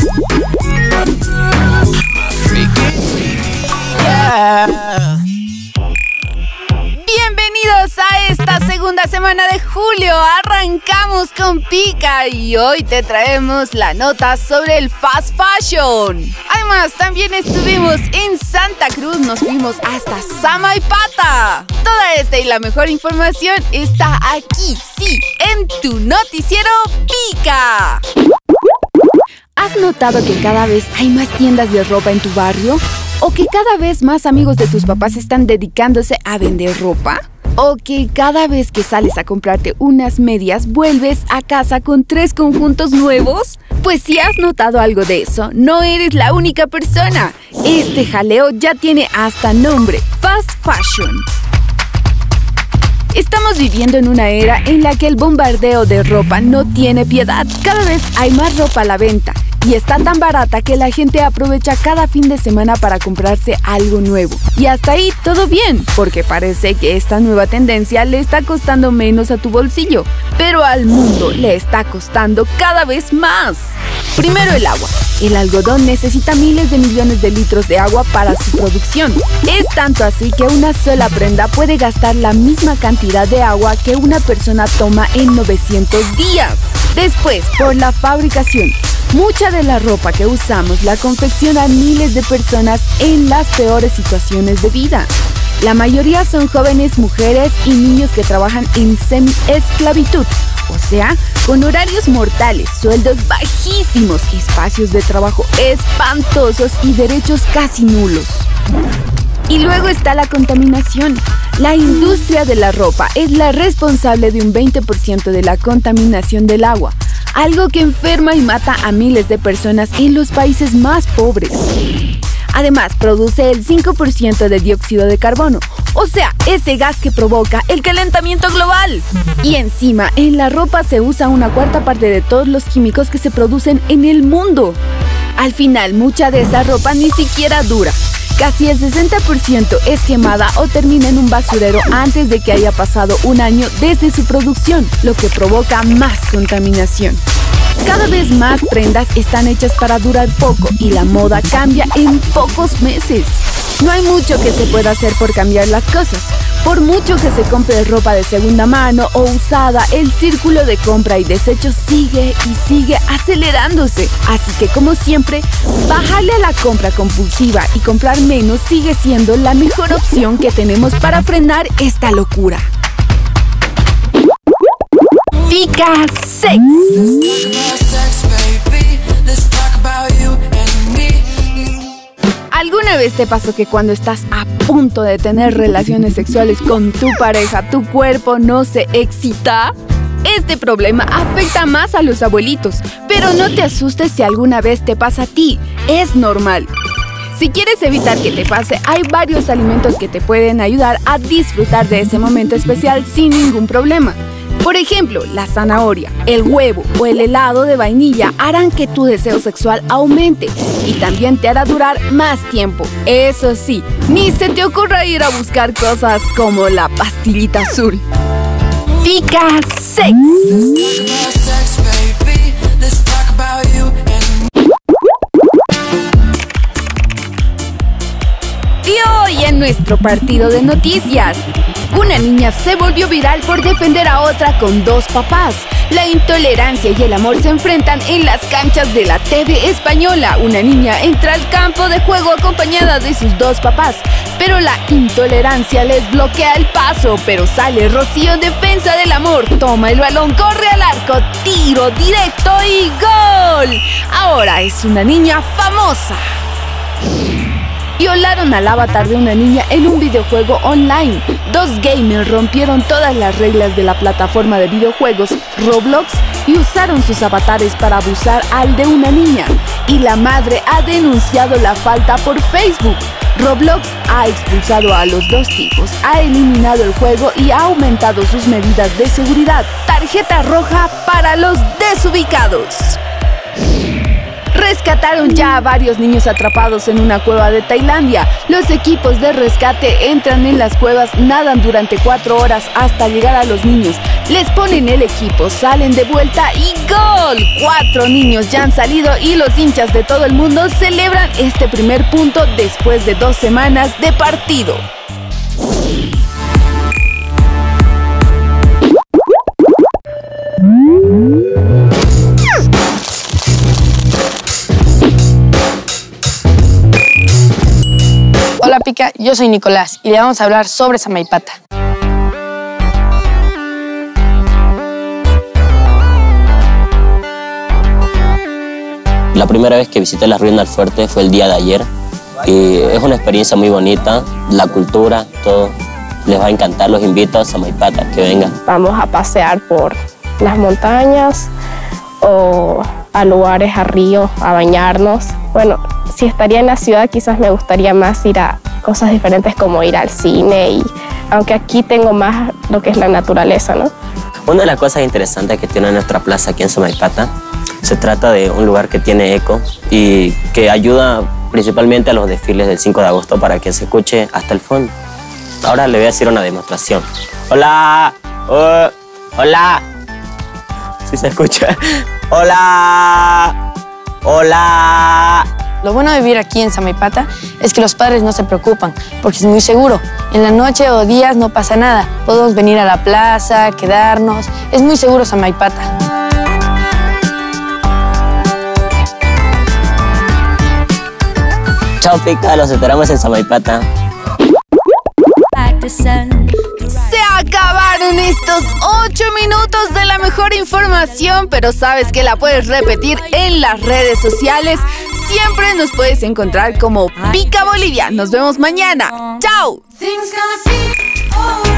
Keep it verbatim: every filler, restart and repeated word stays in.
Bienvenidos a esta segunda semana de julio. Arrancamos con Pika y hoy te traemos la nota sobre el fast fashion. Además, también estuvimos en Santa Cruz, nos fuimos hasta Samaipata. Toda esta y la mejor información está aquí, sí, en tu noticiero Pika. ¿Has notado que cada vez hay más tiendas de ropa en tu barrio? ¿O que cada vez más amigos de tus papás están dedicándose a vender ropa? ¿O que cada vez que sales a comprarte unas medias vuelves a casa con tres conjuntos nuevos? Pues si has notado algo de eso, no eres la única persona. Este jaleo ya tiene hasta nombre: fast fashion. Estamos viviendo en una era en la que el bombardeo de ropa no tiene piedad. Cada vez hay más ropa a la venta y está tan barata que la gente aprovecha cada fin de semana para comprarse algo nuevo. Y hasta ahí todo bien, porque parece que esta nueva tendencia le está costando menos a tu bolsillo, pero al mundo le está costando cada vez más. Primero, el agua. El algodón necesita miles de millones de litros de agua para su producción. Es tanto así que una sola prenda puede gastar la misma cantidad de agua que una persona toma en novecientos días. Después, por la fabricación. Mucha de la ropa que usamos la confeccionan miles de personas en las peores situaciones de vida. La mayoría son jóvenes, mujeres y niños que trabajan en semi-esclavitud, o sea, con horarios mortales, sueldos bajísimos, espacios de trabajo espantosos y derechos casi nulos. Y luego está la contaminación. La industria de la ropa es la responsable de un veinte por ciento de la contaminación del agua, algo que enferma y mata a miles de personas en los países más pobres. Además, produce el cinco por ciento de dióxido de carbono, o sea, ese gas que provoca el calentamiento global. Y encima, en la ropa se usa una cuarta parte de todos los químicos que se producen en el mundo. Al final, mucha de esa ropa ni siquiera dura. Casi el sesenta por ciento es quemada o termina en un basurero antes de que haya pasado un año desde su producción, lo que provoca más contaminación. Cada vez más prendas están hechas para durar poco y la moda cambia en pocos meses. No hay mucho que se pueda hacer por cambiar las cosas. Por mucho que se compre ropa de segunda mano o usada, el círculo de compra y desecho sigue y sigue acelerándose. Así que, como siempre, bajarle a la compra compulsiva y comprar menos sigue siendo la mejor opción que tenemos para frenar esta locura. Pika Sex. ¿Alguna vez te pasó que cuando estás a punto de tener relaciones sexuales con tu pareja, tu cuerpo no se excita? Este problema afecta más a los abuelitos, pero no te asustes si alguna vez te pasa a ti, es normal. Si quieres evitar que te pase, hay varios alimentos que te pueden ayudar a disfrutar de ese momento especial sin ningún problema. Por ejemplo, la zanahoria, el huevo o el helado de vainilla harán que tu deseo sexual aumente y también te hará durar más tiempo. Eso sí, ni se te ocurra ir a buscar cosas como la pastillita azul. Pika Sex. Y hoy en nuestro partido de noticias, una niña se volvió viral por defender a otra con dos papás. La intolerancia y el amor se enfrentan en las canchas de la T V española. Una niña entra al campo de juego acompañada de sus dos papás, pero la intolerancia les bloquea el paso. Pero sale Rocío en defensa del amor, toma el balón, corre al arco, tiro directo y ¡gol! Ahora es una niña famosa. Violaron al avatar de una niña en un videojuego online. Dos gamers rompieron todas las reglas de la plataforma de videojuegos Roblox y usaron sus avatares para abusar al de una niña. Y la madre ha denunciado la falta por Facebook. Roblox ha expulsado a los dos tipos, ha eliminado el juego y ha aumentado sus medidas de seguridad. Tarjeta roja para los desubicados. Rescataron ya a varios niños atrapados en una cueva de Tailandia. Los equipos de rescate entran en las cuevas, nadan durante cuatro horas hasta llegar a los niños. Les ponen el equipo, salen de vuelta y ¡gol! Cuatro niños ya han salido y los hinchas de todo el mundo celebran este primer punto después de dos semanas de partido. Hola Pica, yo soy Nicolás y le vamos a hablar sobre Samaipata. La primera vez que visité las ruinas del fuerte fue el día de ayer y es una experiencia muy bonita, la cultura, todo. Les va a encantar, los invito a Samaipata, que vengan. Vamos a pasear por las montañas o a lugares, a ríos, a bañarnos. Bueno, si estaría en la ciudad quizás me gustaría más ir a cosas diferentes como ir al cine, y aunque aquí tengo más lo que es la naturaleza, ¿no? Una de las cosas interesantes que tiene nuestra plaza aquí en Samaipata, se trata de un lugar que tiene eco y que ayuda principalmente a los desfiles del cinco de agosto para que se escuche hasta el fondo. Ahora le voy a hacer una demostración. ¡Hola! Oh, ¡Hola! ¿Sí se escucha? ¡Hola! ¡Hola! Lo bueno de vivir aquí en Samaipata es que los padres no se preocupan, porque es muy seguro. En la noche o días no pasa nada. Podemos venir a la plaza, quedarnos. Es muy seguro Samaipata. Chao Pica, los esperamos en Samaipata. Se acabaron estos ocho minutos de la mejor información, pero sabes que la puedes repetir en las redes sociales. Siempre nos puedes encontrar como Pica Bolivia. Nos vemos mañana. ¡Chao!